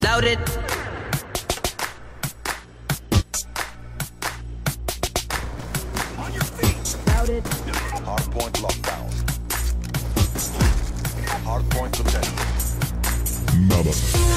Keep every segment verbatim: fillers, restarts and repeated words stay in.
loaded. On your feet. Loaded. Hardpoint lockdown. Hardpoint protected. Nada.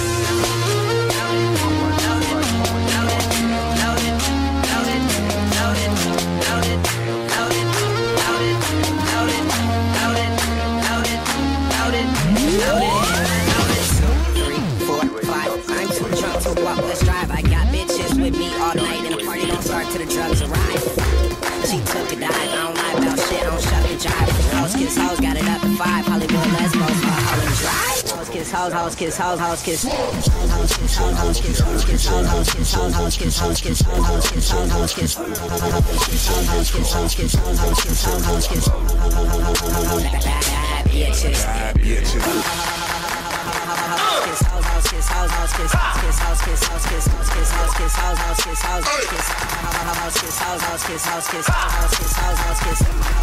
Let's drive. I got bitches with me all night, and the party don't start till the drugs arrive. She took a dive. I don't lie about shit. I don't shut the drive. House kiss hoes, got it up to five. Hollywood lesbos, Holland drive. House kiss hoes, house kiss hoes, house kiss. House kiss hoes, house kiss, house kiss, house kiss, house kiss, house kiss, house kiss, house kiss, house kiss, house kiss, house kiss, house kiss, house kiss, bad bitches, bad bitches. House kiss, house house kiss, house kiss, house kiss, house kiss, house kiss, house kiss, house house kiss, house kiss, house kiss, house house kiss, house kiss, house kiss, house house kiss,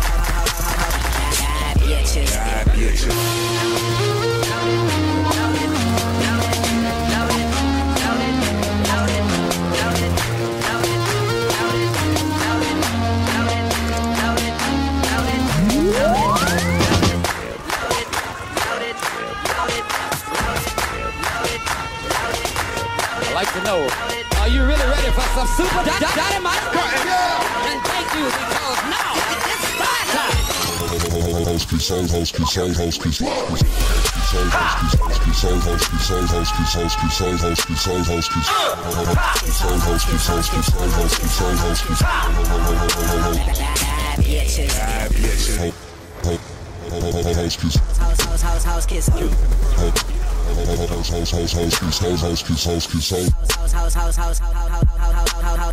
bad bitches, bad bitches. I'd like to know, are you really ready for some super dynamite? And thank you, because now it's start time. House, house, house, house, house, house, house, house, house, house, house, house, house, house, house, house, house,